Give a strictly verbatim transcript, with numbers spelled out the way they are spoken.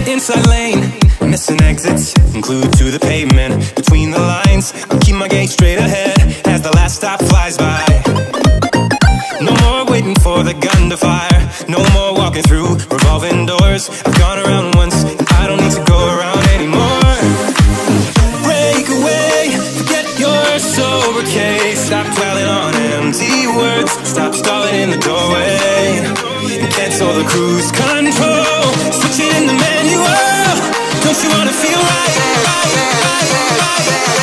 Inside lane, missing exits, glued to the pavement. Between the lines, I'll keep my gaze straight ahead as the last stop flies by. No more waiting for the gun to fire, no more walking through revolving doors. I've gone around once, and I don't need to go around anymore. Break away, forget your sober case. Stop dwelling on empty words, stop stalling in the doorway, and cancel the cruise control. Switch it in the manual. Don't you wanna feel right? right, right, right, right.